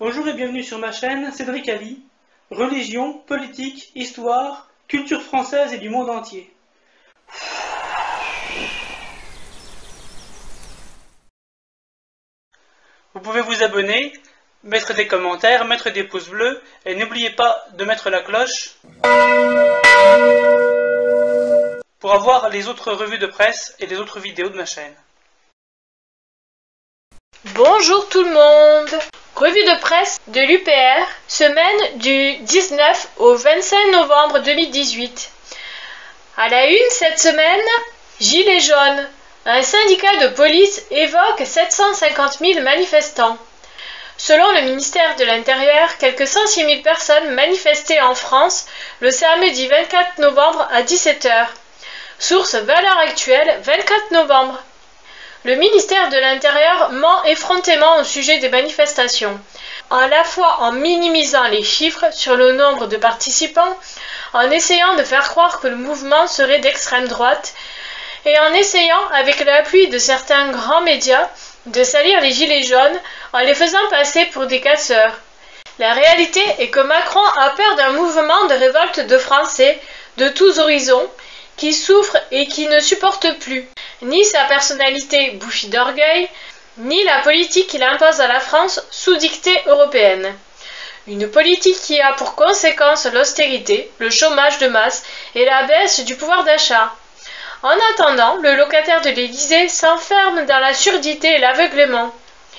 Bonjour et bienvenue sur ma chaîne Cédric Ali, religion, politique, histoire, culture française et du monde entier. Vous pouvez vous abonner, mettre des commentaires, mettre des pouces bleus et n'oubliez pas de mettre la cloche pour avoir les autres revues de presse et les autres vidéos de ma chaîne. Bonjour tout le monde! Revue de presse de l'UPR, semaine du 19 au 25 novembre 2018. À la une cette semaine, Gilets jaunes. Un syndicat de police évoque 750 000 manifestants. Selon le ministère de l'Intérieur, quelques 106 000 personnes manifestaient en France le samedi 24 novembre à 17 h. Source Valeurs Actuelles, 24 novembre. Le ministère de l'Intérieur ment effrontément au sujet des manifestations, à la fois en minimisant les chiffres sur le nombre de participants, en essayant de faire croire que le mouvement serait d'extrême droite, et en essayant, avec l'appui de certains grands médias, de salir les gilets jaunes en les faisant passer pour des casseurs. La réalité est que Macron a peur d'un mouvement de révolte de Français de tous horizons, qui souffrent et qui ne supportent plus ni sa personnalité bouffie d'orgueil, ni la politique qu'il impose à la France sous dictée européenne. Une politique qui a pour conséquence l'austérité, le chômage de masse et la baisse du pouvoir d'achat. En attendant, le locataire de l'Élysée s'enferme dans la surdité et l'aveuglement.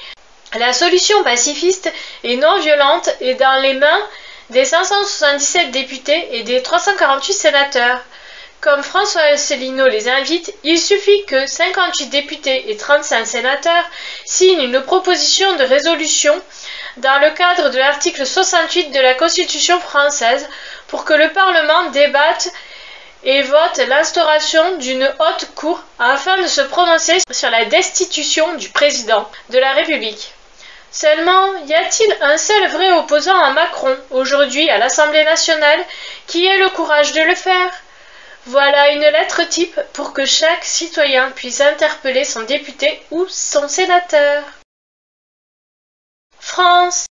La solution pacifiste et non violente est dans les mains des 577 députés et des 348 sénateurs. Comme François Asselineau les invite, il suffit que 58 députés et 35 sénateurs signent une proposition de résolution dans le cadre de l'article 68 de la Constitution française pour que le Parlement débatte et vote l'instauration d'une haute cour afin de se prononcer sur la destitution du président de la République. Seulement, y a-t-il un seul vrai opposant à Macron aujourd'hui à l'Assemblée nationale qui ait le courage de le faire ? Voilà une lettre type pour que chaque citoyen puisse interpeller son député ou son sénateur. France.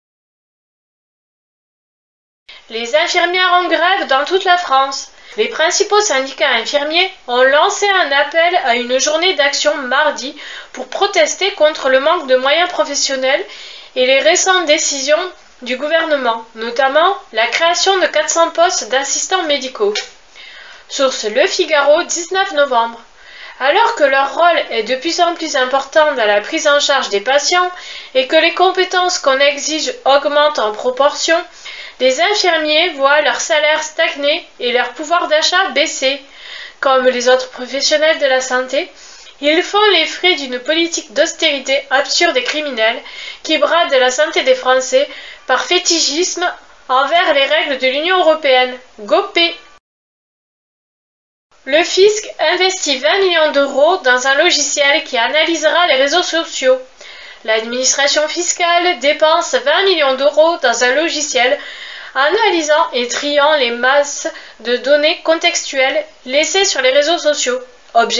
Les infirmières en grève dans toute la France. Les principaux syndicats infirmiers ont lancé un appel à une journée d'action mardi pour protester contre le manque de moyens professionnels et les récentes décisions du gouvernement, notamment la création de 400 postes d'assistants médicaux. Source Le Figaro, 19 novembre. Alors que leur rôle est de plus en plus important dans la prise en charge des patients et que les compétences qu'on exige augmentent en proportion, les infirmiers voient leur salaire stagner et leur pouvoir d'achat baisser. Comme les autres professionnels de la santé, ils font les frais d'une politique d'austérité absurde et criminelle qui brade la santé des Français par fétichisme envers les règles de l'Union européenne. Gopé. Le fisc investit 20 millions d'euros dans un logiciel qui analysera les réseaux sociaux. L'administration fiscale dépense 20 millions d'euros dans un logiciel analysant et triant les masses de données contextuelles laissées sur les réseaux sociaux. Objectif :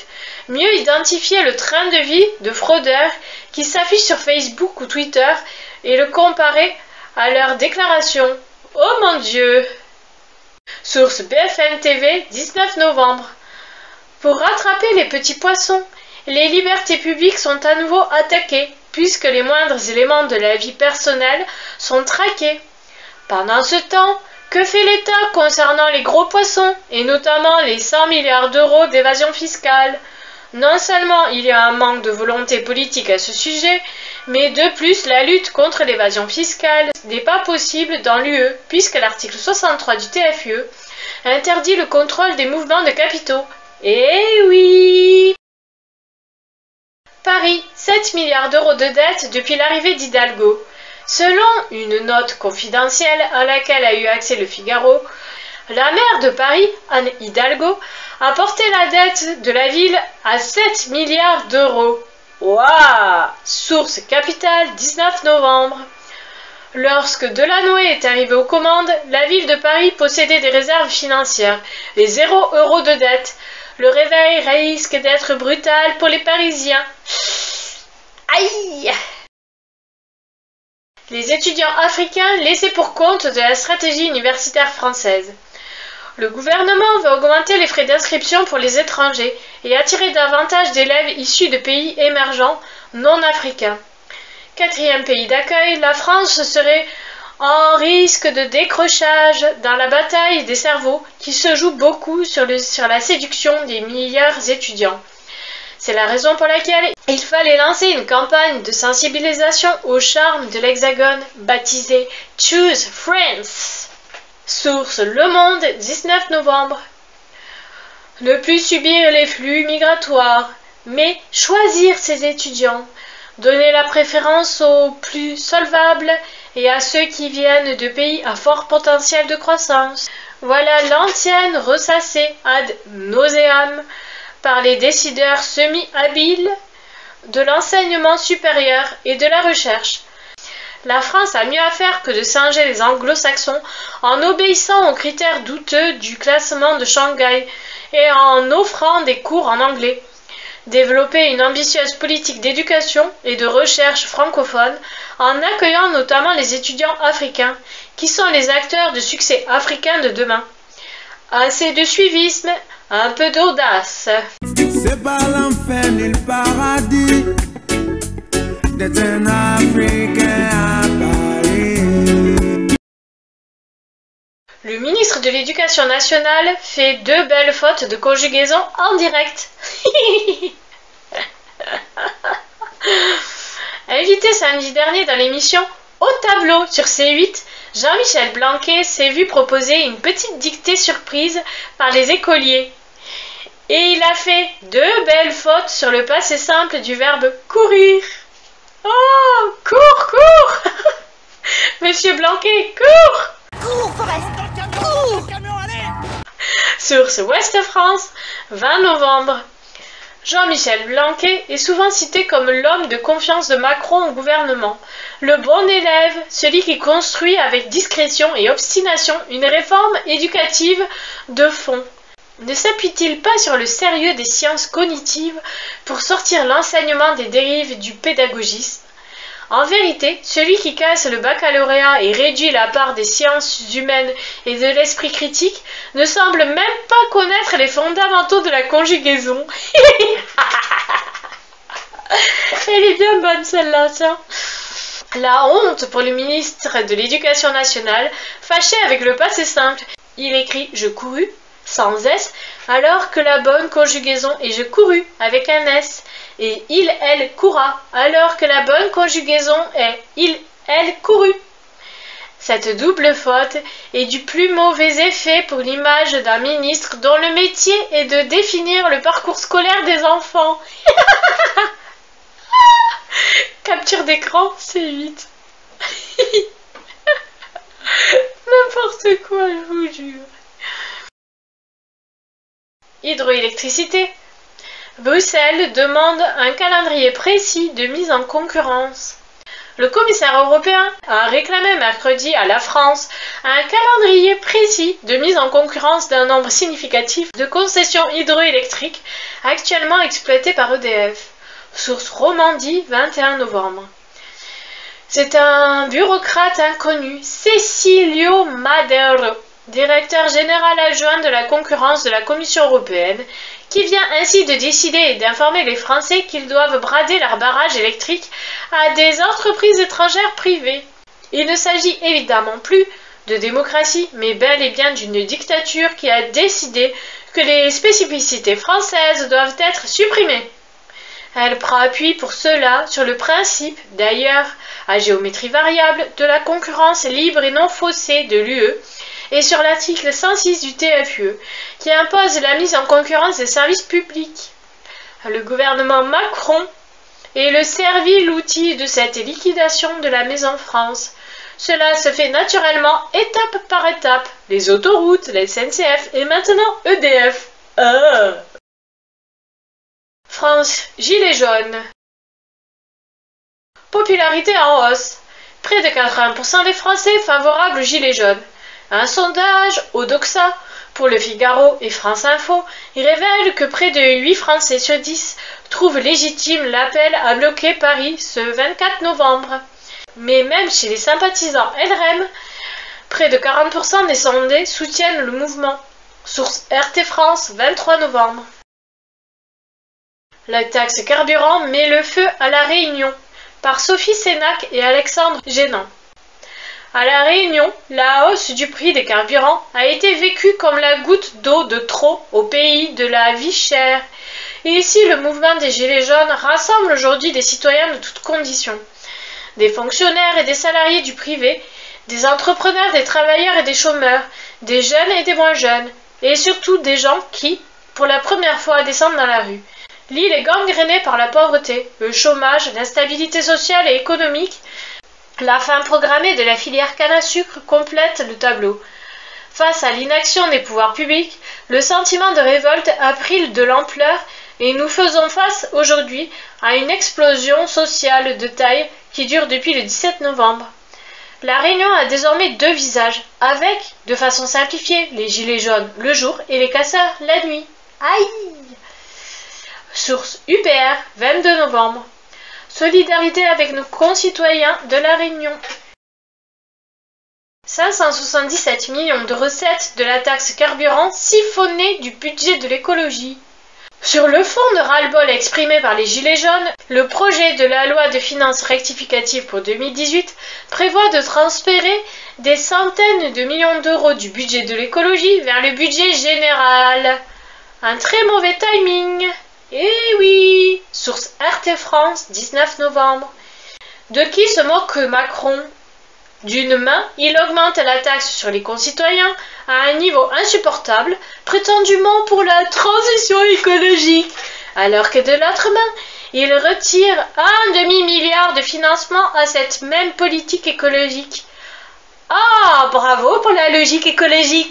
mieux identifier le train de vie de fraudeurs qui s'affichent sur Facebook ou Twitter et le comparer à leurs déclarations. Oh mon Dieu! Source BFM TV, 19 novembre. Pour rattraper les petits poissons, les libertés publiques sont à nouveau attaquées, puisque les moindres éléments de la vie personnelle sont traqués. Pendant ce temps, que fait l'État concernant les gros poissons, et notamment les 100 milliards d'euros d'évasion fiscale ? Non seulement il y a un manque de volonté politique à ce sujet, mais de plus la lutte contre l'évasion fiscale n'est pas possible dans l'UE, puisque l'article 63 du TFUE interdit le contrôle des mouvements de capitaux. Eh oui! Paris, 7 milliards d'euros de dettes depuis l'arrivée d'Hidalgo. Selon une note confidentielle à laquelle a eu accès Le Figaro, la maire de Paris, Anne Hidalgo, a porté la dette de la ville à 7 milliards d'euros. Waouh! Source Capitale, 19 novembre. Lorsque Delanoë est arrivé aux commandes, la ville de Paris possédait des réserves financières et 0 € de dette. Le réveil risque d'être brutal pour les Parisiens. Aïe! les étudiants africains laissés pour compte de la stratégie universitaire française. Le gouvernement veut augmenter les frais d'inscription pour les étrangers et attirer davantage d'élèves issus de pays émergents non africains. Quatrième pays d'accueil, la France serait en risque de décrochage dans la bataille des cerveaux qui se joue beaucoup sur la séduction des meilleurs étudiants. C'est la raison pour laquelle il fallait lancer une campagne de sensibilisation au charme de l'Hexagone baptisée Choose France. Source Le Monde, 19 novembre. Ne plus subir les flux migratoires, mais choisir ses étudiants. Donner la préférence aux plus solvables et à ceux qui viennent de pays à fort potentiel de croissance. Voilà l'antienne ressassée ad nauseam par les décideurs semi-habiles de l'enseignement supérieur et de la recherche. La France a mieux à faire que de singer les anglo-saxons en obéissant aux critères douteux du classement de Shanghai et en offrant des cours en anglais. Développer une ambitieuse politique d'éducation et de recherche francophone en accueillant notamment les étudiants africains qui sont les acteurs de succès africains de demain. Assez de suivisme, un peu d'audace. C'est pas l'enfer ni le paradis d'être un Africain à Paris. Le ministre de l'Éducation nationale fait 2 belles fautes de conjugaison en direct. Invité samedi dernier dans l'émission Au tableau sur C8, Jean-Michel Blanquer s'est vu proposer une petite dictée surprise par les écoliers. Et il a fait 2 belles fautes sur le passé simple du verbe courir. Oh, cours, cours. Monsieur Blanquer, cours. Cours, Forest, cours. Source Ouest France, 20 novembre. Jean-Michel Blanquer est souvent cité comme l'homme de confiance de Macron au gouvernement, le bon élève, celui qui construit avec discrétion et obstination une réforme éducative de fond. Ne s'appuie-t-il pas sur le sérieux des sciences cognitives pour sortir l'enseignement des dérives du pédagogisme? En vérité, celui qui casse le baccalauréat et réduit la part des sciences humaines et de l'esprit critique ne semble même pas connaître les fondamentaux de la conjugaison. Elle est bien bonne celle-là, tiens. La honte pour le ministre de l'Éducation nationale, fâché avec le passé simple. Il écrit « je courus » sans S, alors que la bonne conjugaison est « je courus » avec un S. Et il, elle, courra, alors que la bonne conjugaison est il, elle, courut. Cette double faute est du plus mauvais effet pour l'image d'un ministre dont le métier est de définir le parcours scolaire des enfants. Capture d'écran, C8. N'importe quoi, je vous jure. Hydroélectricité. Bruxelles demande un calendrier précis de mise en concurrence. Le commissaire européen a réclamé mercredi à la France un calendrier précis de mise en concurrence d'un nombre significatif de concessions hydroélectriques actuellement exploitées par EDF. Source Romandie, 21 novembre. C'est un bureaucrate inconnu, Cecilio Madero, directeur général adjoint de la concurrence de la Commission européenne, qui vient ainsi de décider et d'informer les Français qu'ils doivent brader leurs barrages électriques à des entreprises étrangères privées. Il ne s'agit évidemment plus de démocratie, mais bel et bien d'une dictature qui a décidé que les spécificités françaises doivent être supprimées. Elle prend appui pour cela sur le principe, d'ailleurs à géométrie variable, de la concurrence libre et non faussée de l'UE, et sur l'article 106 du TFUE, qui impose la mise en concurrence des services publics. Le gouvernement Macron est le servi l'outil de cette liquidation de la Maison France. Cela se fait naturellement étape par étape. Les autoroutes, la SNCF et maintenant EDF. France, gilets jaunes. Popularité en hausse. Près de 80% des Français favorables aux gilets jaunes. Un sondage au Doxa pour Le Figaro et France Info révèle que près de 8 Français sur 10 trouvent légitime l'appel à bloquer Paris ce 24 novembre. mais même chez les sympathisants LREM, près de 40% des sondés soutiennent le mouvement. Source RT France, 23 novembre. La taxe carburant met le feu à La Réunion, par Sophie Sénac et Alexandre Génan. À La Réunion, la hausse du prix des carburants a été vécue comme la goutte d'eau de trop au pays de la vie chère. Et ici, le mouvement des Gilets jaunes rassemble aujourd'hui des citoyens de toutes conditions. Des fonctionnaires et des salariés du privé, des entrepreneurs, des travailleurs et des chômeurs, des jeunes et des moins jeunes, et surtout des gens qui, pour la première fois, descendent dans la rue. L'île est gangrénée par la pauvreté, le chômage, l'instabilité sociale et économique. La fin programmée de la filière canne à sucre complète le tableau. Face à l'inaction des pouvoirs publics, le sentiment de révolte a pris de l'ampleur et nous faisons face aujourd'hui à une explosion sociale de taille qui dure depuis le 17 novembre. La Réunion a désormais deux visages, avec, de façon simplifiée, les gilets jaunes le jour et les casseurs la nuit. Aïe! Source UPR, 22 novembre. Solidarité avec nos concitoyens de La Réunion. 577 millions de recettes de la taxe carburant siphonnées du budget de l'écologie. Sur le fond de ras-le-bol exprimé par les Gilets jaunes, le projet de la loi de finances rectificative pour 2018 prévoit de transférer des centaines de millions d'euros du budget de l'écologie vers le budget général. Un très mauvais timing. Eh oui! Source RT France, 19 novembre. De qui se moque Macron? D'une main, il augmente la taxe sur les concitoyens à un niveau insupportable, prétendument pour la transition écologique, alors que de l'autre main, il retire un demi-milliard de financement à cette même politique écologique. Ah, bravo pour la logique écologique!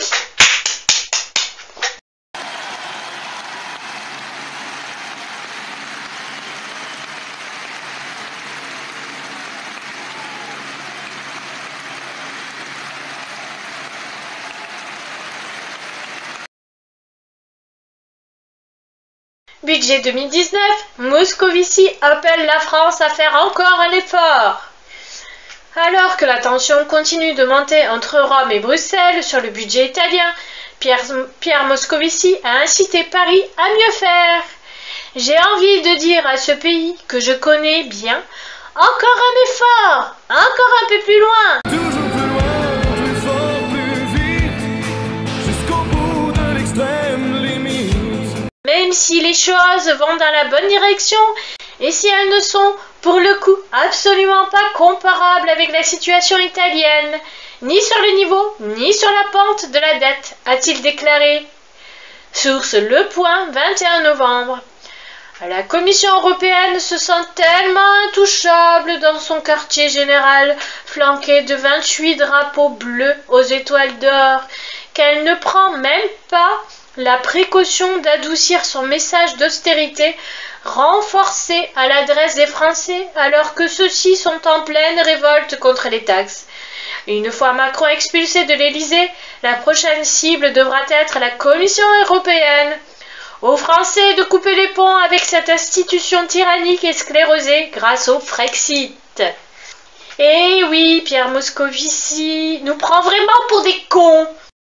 Budget 2019, Moscovici appelle la France à faire encore un effort. Alors que la tension continue de monter entre Rome et Bruxelles sur le budget italien, Pierre Moscovici a incité Paris à mieux faire. J'ai envie de dire à ce pays que je connais bien, encore un effort, encore un peu plus loin. Toujours plus loin, plus fort, plus vite, jusqu'au bout de l'extrême limite. Même si les choses vont dans la bonne direction, et si elles ne sont, pour le coup, absolument pas comparables avec la situation italienne, ni sur le niveau, ni sur la pente de la dette, a-t-il déclaré. Source Le Point, 21 novembre. La Commission européenne se sent tellement intouchable dans son quartier général, flanqué de 28 drapeaux bleus aux étoiles d'or, qu'elle ne prend même pas la précaution d'adoucir son message d'austérité renforcé à l'adresse des Français alors que ceux-ci sont en pleine révolte contre les taxes. Une fois Macron expulsé de l'Élysée, la prochaine cible devra être la Commission européenne. Aux Français de couper les ponts avec cette institution tyrannique et sclérosée grâce au Frexit. Eh oui, Pierre Moscovici nous prend vraiment pour des cons.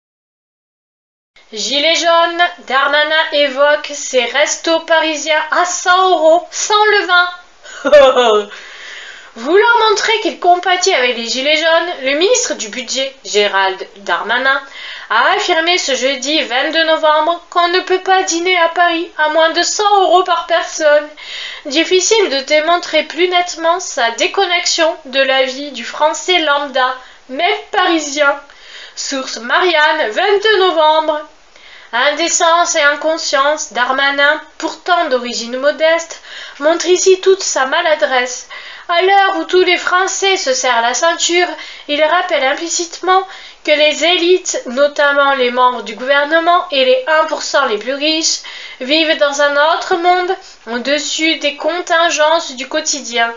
Gilets jaunes, Darmanin évoque ses restos parisiens à 100 € sans le vin. Voulant montrer qu'il compatit avec les Gilets jaunes, le ministre du Budget, Gérald Darmanin, a affirmé ce jeudi 22 novembre qu'on ne peut pas dîner à Paris à moins de 100 € par personne. Difficile de démontrer plus nettement sa déconnexion de la vie du français lambda, même parisien. Source Marianne, 22 novembre. Indécence et inconscience, Darmanin, pourtant d'origine modeste, montre ici toute sa maladresse. À l'heure où tous les Français se serrent la ceinture, il rappelle implicitement que les élites, notamment les membres du gouvernement et les 1% les plus riches, vivent dans un autre monde au-dessus des contingences du quotidien.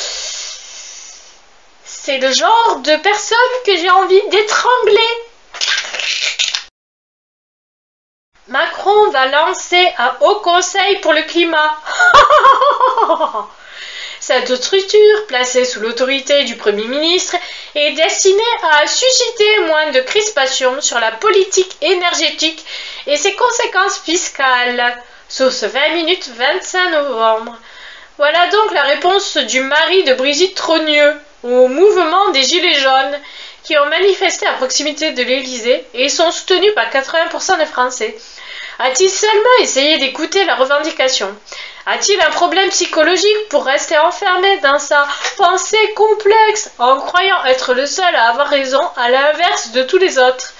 C'est le genre de personne que j'ai envie d'étrangler. Macron va lancer un haut conseil pour le climat. Cette structure, placée sous l'autorité du Premier ministre, est destinée à susciter moins de crispation sur la politique énergétique et ses conséquences fiscales. Source 20 minutes, 25 novembre. Voilà donc la réponse du mari de Brigitte Trogneux au mouvement des Gilets jaunes qui ont manifesté à proximité de l'Élysée et sont soutenus par 80% des Français. A-t-il seulement essayé d'écouter leurs revendications? A-t-il un problème psychologique pour rester enfermé dans sa pensée complexe en croyant être le seul à avoir raison à l'inverse de tous les autres?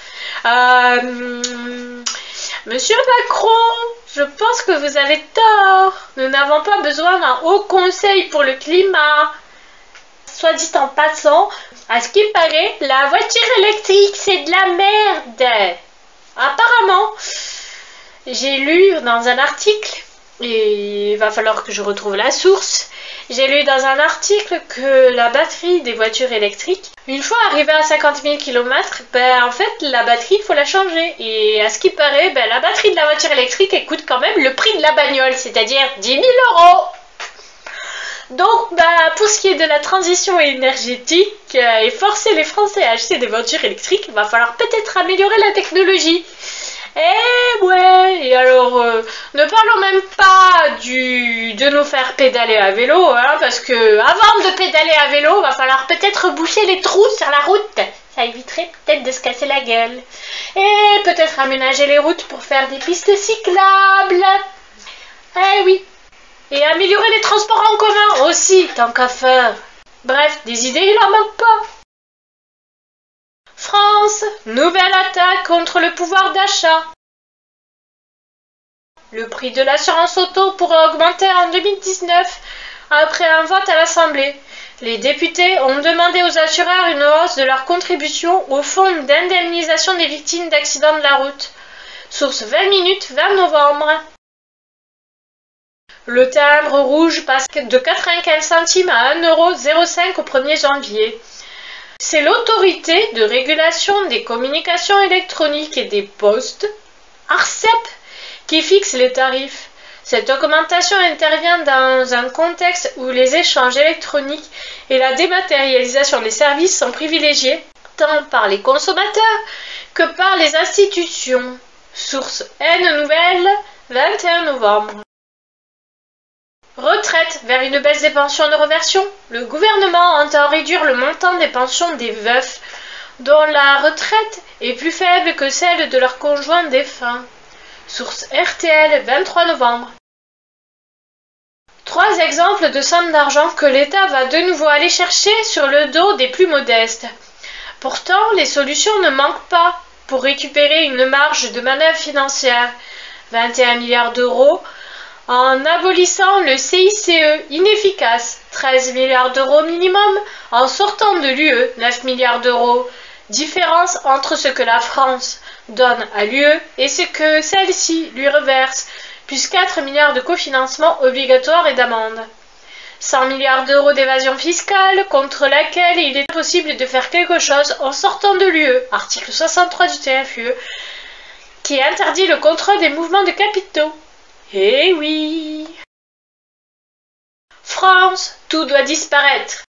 Monsieur Macron, je pense que vous avez tort. Nous n'avons pas besoin d'un haut conseil pour le climat. Soit dit en passant, à ce qu'il paraît, la voiture électrique, c'est de la merde. Apparemment, j'ai lu dans un article, et il va falloir que je retrouve la source, j'ai lu dans un article que la batterie des voitures électriques, une fois arrivée à 50 000 km, en fait, la batterie, il faut la changer. Et à ce qui paraît, la batterie de la voiture électrique, elle coûte quand même le prix de la bagnole, c'est-à-dire 10 000 €. Donc, pour ce qui est de la transition énergétique et forcer les Français à acheter des voitures électriques, il va falloir peut-être améliorer la technologie. Eh ouais, et alors, ne parlons même pas de nous faire pédaler à vélo, hein, parce que avant de pédaler à vélo, il va falloir peut-être boucher les trous sur la route. Ça éviterait peut-être de se casser la gueule. Et peut-être aménager les routes pour faire des pistes cyclables. Eh oui. Et améliorer les transports en commun aussi, tant qu'à faire. Bref, des idées, il n'en manque pas. France, nouvelle attaque contre le pouvoir d'achat. Le prix de l'assurance auto pourrait augmenter en 2019 après un vote à l'Assemblée. Les députés ont demandé aux assureurs une hausse de leur contribution au fonds d'indemnisation des victimes d'accidents de la route. Source 20 minutes, 20 novembre. Le timbre rouge passe de 95 centimes à 1,05 € au 1er janvier. C'est l'autorité de régulation des communications électroniques et des postes, ARCEP, qui fixe les tarifs. Cette augmentation intervient dans un contexte où les échanges électroniques et la dématérialisation des services sont privilégiés tant par les consommateurs que par les institutions. Source N Nouvelle, 21 novembre. Retraite vers une baisse des pensions de réversion. Le gouvernement entend réduire le montant des pensions des veufs dont la retraite est plus faible que celle de leurs conjoints défunts. Source RTL, 23 novembre. 3 exemples de sommes d'argent que l'État va de nouveau aller chercher sur le dos des plus modestes. Pourtant, les solutions ne manquent pas pour récupérer une marge de manœuvre financière. 21 milliards d'euros en abolissant le CICE inefficace, 13 milliards d'euros minimum en sortant de l'UE, 9 milliards d'euros. Différence entre ce que la France donne à l'UE et ce que celle-ci lui reverse, plus 4 milliards de cofinancement obligatoire et d'amende. 100 milliards d'euros d'évasion fiscale contre laquelle il est possible de faire quelque chose en sortant de l'UE, article 63 du TFUE, qui interdit le contrôle des mouvements de capitaux. Eh oui! France, tout doit disparaître.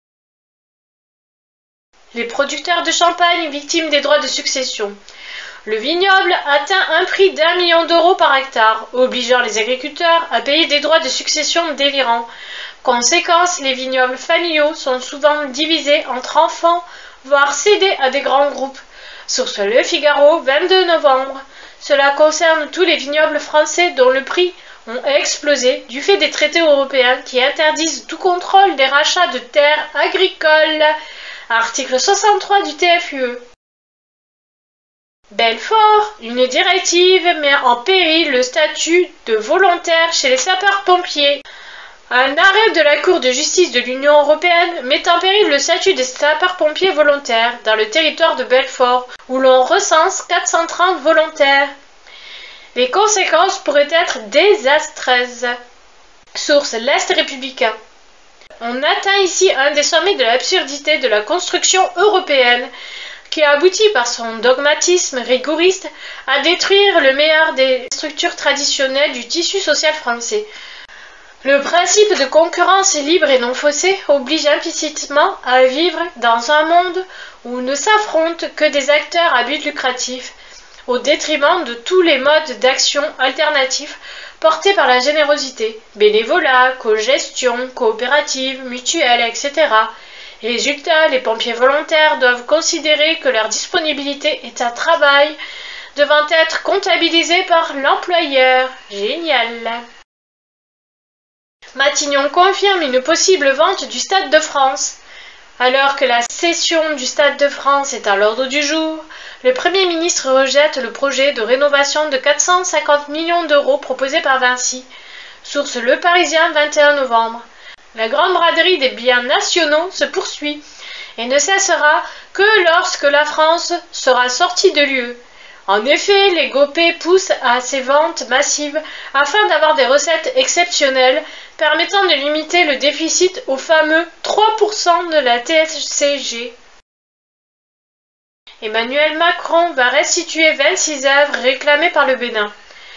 Les producteurs de champagne victimes des droits de succession. Le vignoble atteint un prix d'1 million d'euros par hectare, obligeant les agriculteurs à payer des droits de succession délirants. Conséquence, les vignobles familiaux sont souvent divisés entre enfants, voire cédés à des grands groupes. Source Le Figaro, 22 novembre. Cela concerne tous les vignobles français dont le prix ont explosé du fait des traités européens qui interdisent tout contrôle des rachats de terres agricoles. Article 63 du TFUE. Belfort, une directive met en péril le statut de volontaire chez les sapeurs-pompiers. Un arrêt de la Cour de justice de l'Union européenne met en péril le statut des sapeurs-pompiers volontaires dans le territoire de Belfort, où l'on recense 430 volontaires. Les conséquences pourraient être désastreuses. Source L'Est républicain. On atteint ici un des sommets de l'absurdité de la construction européenne, qui aboutit par son dogmatisme rigoriste à détruire le meilleur des structures traditionnelles du tissu social français. Le principe de concurrence libre et non faussée oblige implicitement à vivre dans un monde où ne s'affrontent que des acteurs à but lucratif, au détriment de tous les modes d'action alternatifs portés par la générosité, bénévolat, cogestion, coopérative, mutuelle, etc. Résultat, les pompiers volontaires doivent considérer que leur disponibilité est un travail devant être comptabilisé par l'employeur. Génial! Matignon confirme une possible vente du Stade de France. Alors que la cession du Stade de France est à l'ordre du jour, le Premier ministre rejette le projet de rénovation de 450 millions d'euros proposé par Vinci. Source Le Parisien, 21 novembre. La grande braderie des biens nationaux se poursuit et ne cessera que lorsque la France sera sortie de l'UE. En effet, les Gopé poussent à ces ventes massives afin d'avoir des recettes exceptionnelles permettant de limiter le déficit au fameux 3% de la TSCG. Emmanuel Macron va restituer 26 œuvres réclamées par le Bénin.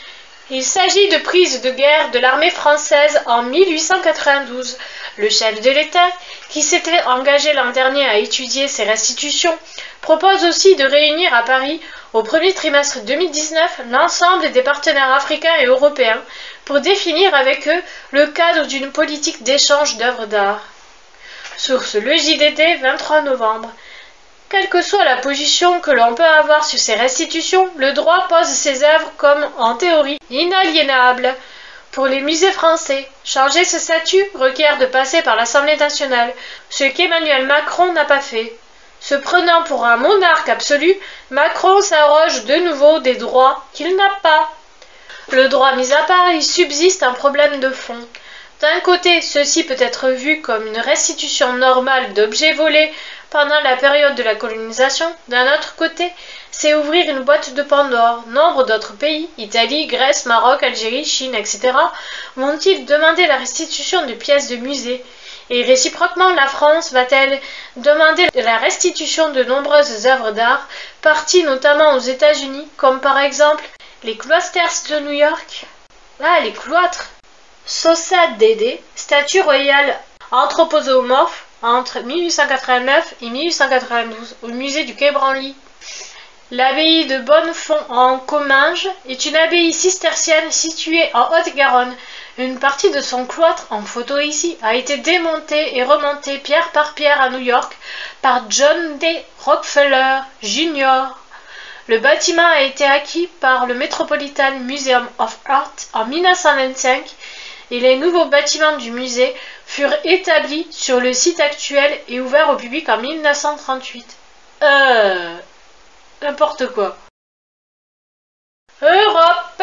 Il s'agit de prises de guerre de l'armée française en 1892. Le chef de l'État, qui s'était engagé l'an dernier à étudier ces restitutions, propose aussi de réunir à Paris, au premier trimestre 2019, l'ensemble des partenaires africains et européens pour définir avec eux le cadre d'une politique d'échange d'œuvres d'art. Source Le JDD, 23 novembre. Quelle que soit la position que l'on peut avoir sur ces restitutions, le droit pose ces œuvres comme, en théorie, inaliénables. Pour les musées français, changer ce statut requiert de passer par l'Assemblée nationale, ce qu'Emmanuel Macron n'a pas fait. Se prenant pour un monarque absolu, Macron s'arroge de nouveau des droits qu'il n'a pas. Le droit mis à part, il subsiste un problème de fond. D'un côté, ceci peut être vu comme une restitution normale d'objets volés pendant la période de la colonisation. D'un autre côté, c'est ouvrir une boîte de Pandore. Nombre d'autres pays, Italie, Grèce, Maroc, Algérie, Chine, etc., vont-ils demander la restitution de pièces de musée? Et réciproquement, la France va-t-elle demander la restitution de nombreuses œuvres d'art, parties notamment aux États-Unis, comme par exemple les cloisters de New York? Ah, les cloîtres! Sosa Dédé, statue royale anthropomorphe entre 1889 et 1892 au musée du Quai Branly. L'abbaye de Bonnefond en Comminges est une abbaye cistercienne située en Haute-Garonne. Une partie de son cloître, en photo ici, a été démontée et remontée pierre par pierre à New York par John D. Rockefeller Jr. Le bâtiment a été acquis par le Metropolitan Museum of Art en 1925 et les nouveaux bâtiments du musée furent établis sur le site actuel et ouverts au public en 1938. N'importe quoi. Europe.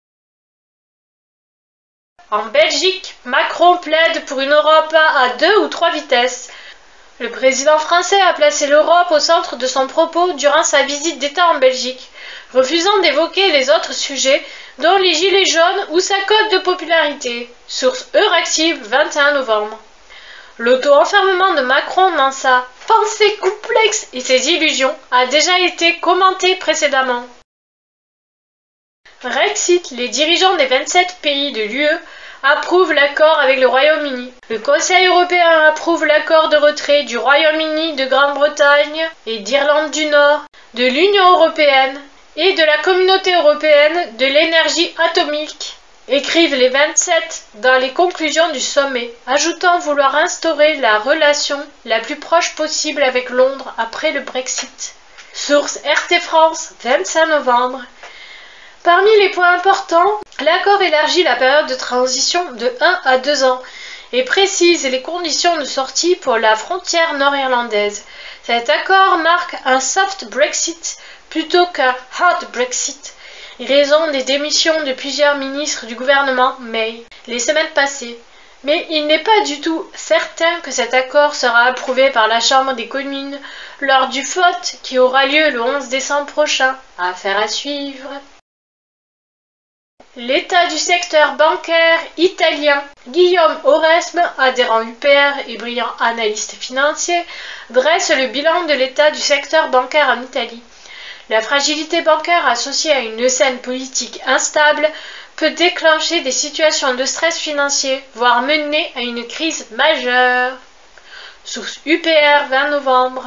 En Belgique, Macron plaide pour une Europe à 2 ou 3 vitesses. Le président français a placé l'Europe au centre de son propos durant sa visite d'État en Belgique, refusant d'évoquer les autres sujets, dont les gilets jaunes ou sa cote de popularité. Source Euractiv, 21 novembre. L'auto-enfermement de Macron dans sa pensée complexe et ses illusions a déjà été commenté précédemment. Brexit, les dirigeants des 27 pays de l'UE approuve l'accord avec le Royaume-Uni. Le Conseil européen approuve l'accord de retrait du Royaume-Uni, de Grande-Bretagne et d'Irlande du Nord, de l'Union européenne et de la Communauté européenne de l'énergie atomique, écrivent les 27 dans les conclusions du sommet, ajoutant vouloir instaurer la relation la plus proche possible avec Londres après le Brexit. Source RT France, 25 novembre. Parmi les points importants, l'accord élargit la période de transition de 1 à 2 ans et précise les conditions de sortie pour la frontière nord-irlandaise. Cet accord marque un soft Brexit plutôt qu'un hard Brexit, raison des démissions de plusieurs ministres du gouvernement May les semaines passées. Mais il n'est pas du tout certain que cet accord sera approuvé par la Chambre des communes lors du vote qui aura lieu le 11 décembre prochain. Affaire à suivre. L'état du secteur bancaire italien. Guillaume Oresme, adhérent UPR et brillant analyste financier, dresse le bilan de l'état du secteur bancaire en Italie. La fragilité bancaire associée à une scène politique instable peut déclencher des situations de stress financier, voire mener à une crise majeure. Source UPR 20 novembre.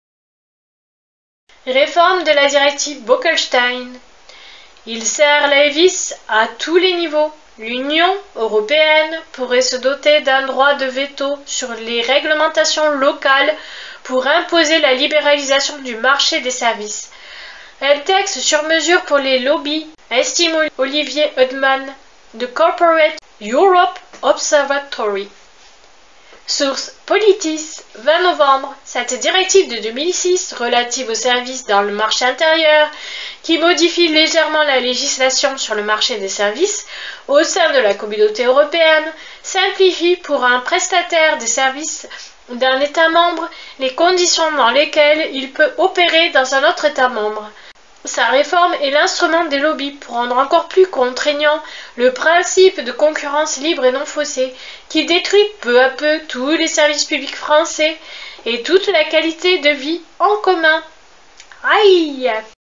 Réforme de la directive Bolkestein. Il serre la vis à tous les niveaux. L'Union européenne pourrait se doter d'un droit de veto sur les réglementations locales pour imposer la libéralisation du marché des services. Elle taxe sur mesure pour les lobbies, estime Olivier Hudman de Corporate Europe Observatory. Source Politis, 20 novembre. Cette directive de 2006 relative aux services dans le marché intérieur, qui modifie légèrement la législation sur le marché des services au sein de la communauté européenne, simplifie pour un prestataire des services d'un État membre les conditions dans lesquelles il peut opérer dans un autre État membre. Sa réforme est l'instrument des lobbies pour rendre encore plus contraignant le principe de concurrence libre et non faussée, qui détruit peu à peu tous les services publics français et toute la qualité de vie en commun. Aïe!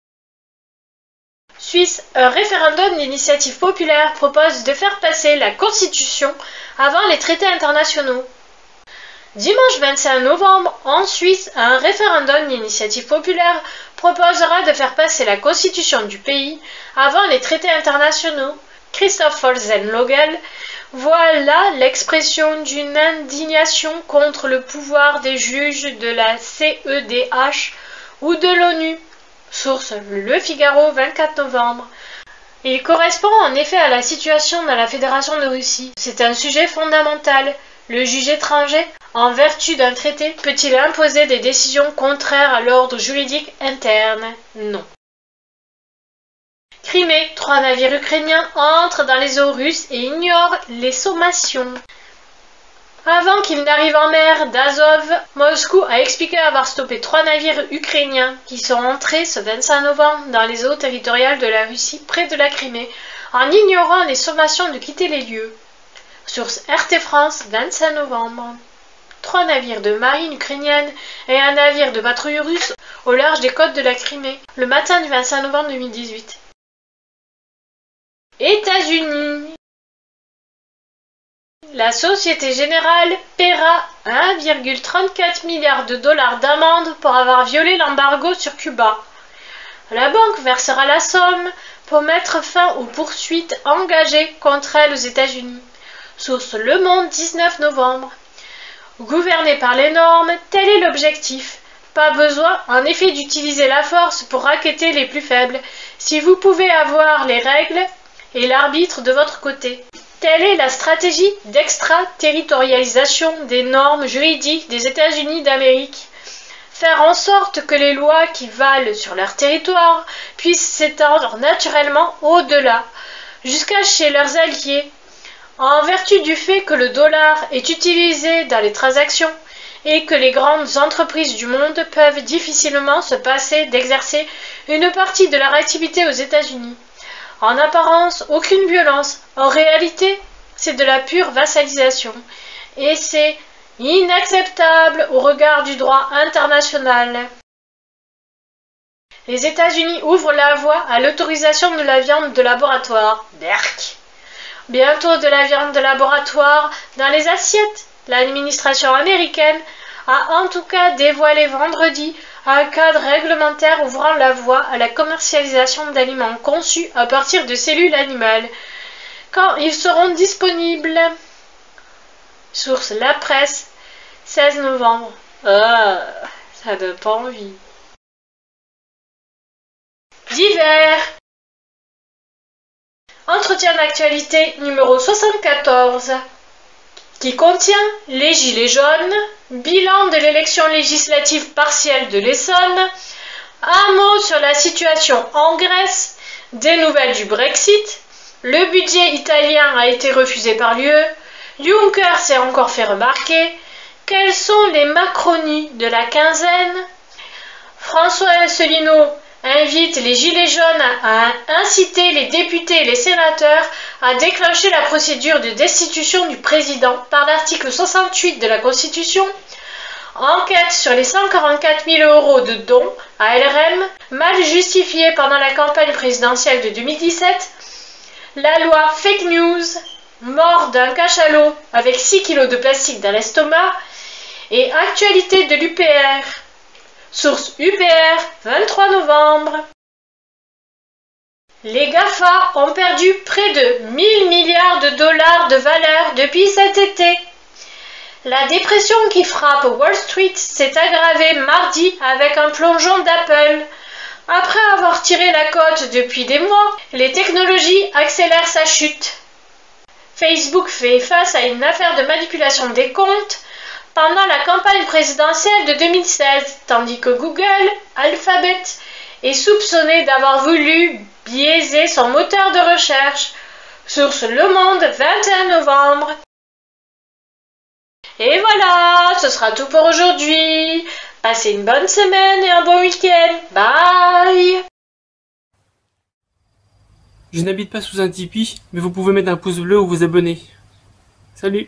Suisse, un référendum d'initiative populaire propose de faire passer la Constitution avant les traités internationaux. Dimanche 25 novembre, en Suisse, un référendum d'initiative populaire proposera de faire passer la constitution du pays avant les traités internationaux. Christophe Folzenlogel voit là l'expression d'une indignation contre le pouvoir des juges de la CEDH ou de l'ONU. Source Le Figaro, 24 novembre. Il correspond en effet à la situation dans la Fédération de Russie. C'est un sujet fondamental. Le juge étranger, en vertu d'un traité, peut-il imposer des décisions contraires à l'ordre juridique interne? Non. Crimée, 3 navires ukrainiens entrent dans les eaux russes et ignorent les sommations. Avant qu'ils n'arrivent en mer d'Azov, Moscou a expliqué avoir stoppé 3 navires ukrainiens qui sont entrés ce 25 novembre dans les eaux territoriales de la Russie près de la Crimée, en ignorant les sommations de quitter les lieux. Source RT France, 25 novembre. 3 navires de marine ukrainienne et un navire de patrouille russe au large des côtes de la Crimée, le matin du 25 novembre 2018. États-Unis. La Société Générale paiera 1,34 milliard de dollars d'amende pour avoir violé l'embargo sur Cuba. La banque versera la somme pour mettre fin aux poursuites engagées contre elle aux États-Unis. Source Le Monde, 19 novembre. Gouverné par les normes, tel est l'objectif. Pas besoin, en effet, d'utiliser la force pour racketter les plus faibles, si vous pouvez avoir les règles et l'arbitre de votre côté. Telle est la stratégie d'extraterritorialisation des normes juridiques des États-Unis d'Amérique. Faire en sorte que les lois qui valent sur leur territoire puissent s'étendre naturellement au-delà, jusqu'à chez leurs alliés, en vertu du fait que le dollar est utilisé dans les transactions et que les grandes entreprises du monde peuvent difficilement se passer d'exercer une partie de leur activité aux États-Unis. En apparence, aucune violence. En réalité, c'est de la pure vassalisation. Et c'est inacceptable au regard du droit international. Les États-Unis ouvrent la voie à l'autorisation de la viande de laboratoire. Berk. Bientôt de la viande de laboratoire dans les assiettes. L'administration américaine a en tout cas dévoilé vendredi un cadre réglementaire ouvrant la voie à la commercialisation d'aliments conçus à partir de cellules animales, quand ils seront disponibles. Source La Presse, 16 novembre. Ça donne pas envie. Divers. Entretien d'actualité numéro 74, qui contient les Gilets jaunes, bilan de l'élection législative partielle de l'Essonne, un mot sur la situation en Grèce, des nouvelles du Brexit, le budget italien a été refusé par l'UE, Juncker s'est encore fait remarquer, quelles sont les macronies de la quinzaine, François Asselineau invite les Gilets jaunes à inciter les députés et les sénateurs à déclencher la procédure de destitution du président par l'article 68 de la Constitution. Enquête sur les 144 000 € de dons à LRM, mal justifiés pendant la campagne présidentielle de 2017. La loi fake news, mort d'un cachalot avec 6 kilos de plastique dans l'estomac, et actualité de l'UPR. Source UPR, 23 novembre. Les GAFA ont perdu près de 1000 milliards de dollars de valeur depuis cet été. La dépression qui frappe Wall Street s'est aggravée mardi avec un plongeon d'Apple. Après avoir tiré la cote depuis des mois, les technologies accélèrent sa chute. Facebook fait face à une affaire de manipulation des comptes pendant la campagne présidentielle de 2016, tandis que Google, Alphabet, est soupçonné d'avoir voulu biaiser son moteur de recherche. Source Le Monde, 21 novembre. Et voilà, ce sera tout pour aujourd'hui. Passez une bonne semaine et un bon week-end. Bye! Je n'habite pas sous un Tipeee, mais vous pouvez mettre un pouce bleu ou vous abonner. Salut!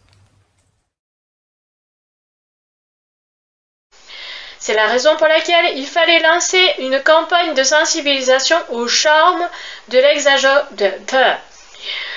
C'est la raison pour laquelle il fallait lancer une campagne de sensibilisation au charme de